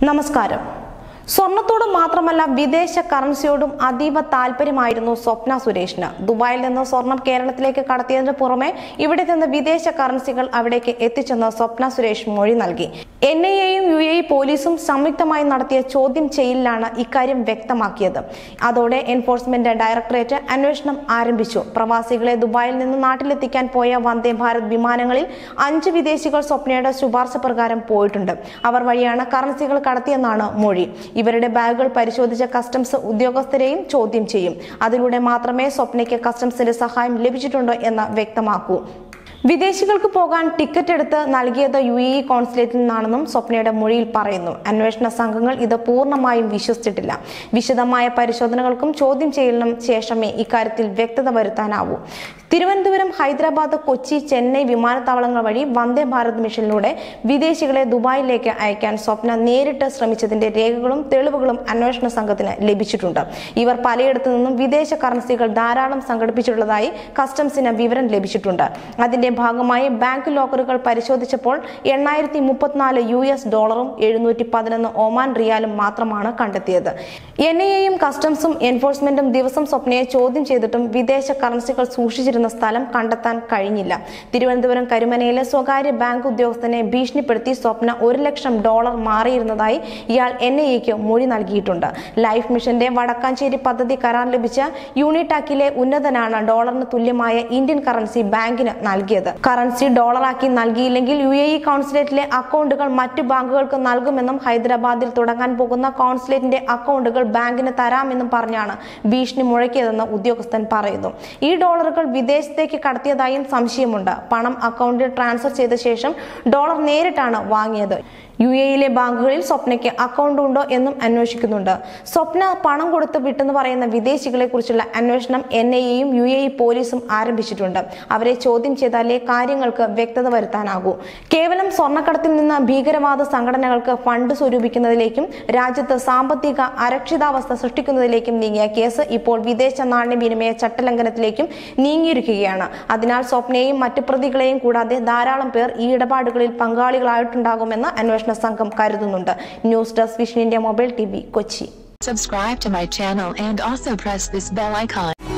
നമസ്കാരം. സ്വർണത്തോട് മാത്രമല്ല വിദേശ കറൻസിയോടും അതീവ താല്പര്യമായിരുന്നു സ്വപ്ന സുരേഷിന്. ദുബായിൽ നിന്ന് സ്വർണം കേരളത്തിലേക്ക് കടത്തിയതിനു പുറമെ ഇവിടെ നിന്ന് വിദേശ കറൻസികൾ അവിടേക്ക് എത്തിച്ചെന്ന് സ്വപ്ന സുരേഷ് മൊഴി നൽകി. NIAയും UAE പോലീസും സംയുക്തമായി നടത്തിയ ചോദ്യം ചെയ്യലിലാണ് ഇക്കാര്യം വ്യക്തമാക്കിയത്. അതോടെ എൻഫോഴ്സ്മെന്റ് ഡയറക്ടറേറ്റ് അന്വേഷണം ആരംഭിച്ചു. പ്രവാസികളെ ദുബായിൽ നിന്ന് നാട്ടിലെത്തിക്കാൻ പോയ വന്ദേ ഭാരത് വിമാനങ്ങളിൽ 5 വിദേശികൾ സ്വപ്നയുടെ ശുപാർശ പ്രകാരം പോയിട്ടുണ്ട്. അവർ വഴിയാണ് കറൻസികൾ കടത്തിയെന്നാണ് മൊഴി. ഇവരുടെ ബാഗുകൾ പരിശോധിച്ച കസ്റ്റംസ് ഉദ്യോഗസ്ഥരെയും ചോദ്യം ചെയ്യും. അതിലൂടെ മാത്രമേ സ്വപ്നയ്ക്ക് കസ്റ്റംസിന്റെ സഹായം ലഭിച്ചിട്ടുണ്ടോ എന്ന് വ്യക്തമാക്കൂ. വിദേശികൾക്ക് പോകാൻ ടിക്കറ്റ് എടുത്ത് നൽകിയത് UAE കോൺസുലേറ്റിൽ നിന്നാണെന്നും സ്വപ്നയുടെ മൊഴിയിൽ പറയുന്നു. അന്വേഷണ സംഘങ്ങൾ ഇത് പൂർണ്ണമായും വിശ്വസിച്ചിട്ടില്ല. വിശദമായ പരിശോധനകൾക്കും ചോദ്യം ചെയ്യലിനും ശേഷമേ ഇക്കാര്യത്തിൽ വ്യക്തത വരുത്താനാവൂ. തിരുവനന്തപുരം, ഹൈദരാബാദ്, കൊച്ചി, ചെന്നൈ വിമാനത്താവളങ്ങൾ വഴി വന്ദേ ഭാരത് മിഷനിലൂടെ വിദേശികളെ ദുബായിലേക്ക് അയക്കാൻ സ്വപ്ന നേരിട്ട് ശ്രമിച്ചതിന്റെ രേഖകളും തെളിവുകളും അന്വേഷണ സംഘത്തിന് ലഭിച്ചിട്ടുണ്ട്. ഇവർ പലയിടത്തു നിന്നും വിദേശ കറൻസികൾ ധാരാളം സംഘടിപ്പിച്ചിട്ടുള്ളതായി കസ്റ്റംസിന് വിവരം ലഭിച്ചിട്ടുണ്ട്. അതിന്റെ ഭാഗമായി ബാങ്ക് ലോക്കറുകൾ പരിശോധിച്ചപ്പോൾ $834 $711 ഒമാൻ റിയാലും മാത്രമാണ് കണ്ടെത്തിയത്. NIAയും കസ്റ്റംസും എൻഫോഴ്സ്മെന്റും ദിവസം സ്വപ്നയെ ചോദ്യം ചെയ്തിട്ടും വിദേശ കറൻസികൾ സൂക്ഷിച്ചിരുന്ന സ്ഥലം കണ്ടെത്താൻ കഴിഞ്ഞില്ല. തിരുവനന്തപുരം കരുമനയിലെ സ്വകാര്യ ബാങ്ക് ഉദ്യോഗസ്ഥനെ ഭീഷണിപ്പെടുത്തി സ്വപ്ന $1 ലക്ഷം മാറിയിരുന്നതായി ഇയാൾ NIAയ്ക്ക് മൊഴി നൽകിയിട്ടുണ്ട്. ലൈഫ് മിഷന്റെ വടക്കാഞ്ചേരി പദ്ധതി കരാർ ലഭിച്ച യൂണിടാക്കിലെ ഉന്നതനാണ് ഡോളറിന് തുല്യമായ ഇന്ത്യൻ കറൻസി ബാങ്കിന് നൽകിയത്. കറൻസി ഡോളറാക്കി നൽകിയില്ലെങ്കിൽ UAE കോൺസുലേറ്റിലെ അക്കൗണ്ടുകൾ മറ്റു ബാങ്കുകൾക്ക് നൽകുമെന്നും ഹൈദരാബാദിൽ തുടങ്ങാൻ പോകുന്ന കോൺസുലേറ്റിന്റെ അക്കൗണ്ടുകൾ ബാങ്കിന് തരാമെന്നും പറഞ്ഞാണ് ഭീഷണി മുഴക്കിയതെന്ന് ഉദ്യോഗസ്ഥൻ പറയുന്നു. ഈ ഡോളറുകൾ വിദേശത്തേക്ക് കടത്തിയതായും സംശയമുണ്ട്. പണം അക്കൗണ്ടിൽ ട്രാൻസ്ഫർ ചെയ്ത ശേഷം ഡോളർ നേരിട്ടാണ് വാങ്ങിയത്. UAEയിലെ ബാങ്കുകളിൽ സ്വപ്നയ്ക്ക് അക്കൗണ്ട് ഉണ്ടോ എന്നും അന്വേഷിക്കുന്നുണ്ട്. സ്വപ്ന പണം കൊടുത്ത് വിട്ടെന്ന് പറയുന്ന വിദേശികളെ കുറിച്ചുള്ള അന്വേഷണം NIAയും UAE പോലീസും ആരംഭിച്ചിട്ടുണ്ട്. അവരെ ചോദ്യം ചെയ്താലേ കാര്യങ്ങൾക്ക് വ്യക്തത വരുത്താനാകൂ. കേവലം സ്വർണ്ണക്കടത്തിൽ നിന്ന് ഭീകരവാദ സംഘടനകൾക്ക് ഫണ്ട് സ്വരൂപിക്കുന്നതിലേക്കും രാജ്യത്ത് സാമ്പത്തിക അരക്ഷിതാവസ്ഥ സൃഷ്ടിക്കുന്നതിലേക്കും നീങ്ങിയ കേസ് ഇപ്പോൾ വിദേശ നാണ്യവിനിമയ ചട്ടലംഘനത്തിലേക്കും നീങ്ങിയിരിക്കുകയാണ്. അതിനാൽ സ്വപ്നയെയും മറ്റു പ്രതികളെയും കൂടാതെ ധാരാളം പേർ ഈ ഇടപാടുകളിൽ പങ്കാളികളായിട്ടുണ്ടാകുമെന്ന് അന്വേഷണ സംഘം കരുതുന്നുണ്ട്. News desk vision India mobile TV, Kochi. Subscribe to my channel and also press this bell icon.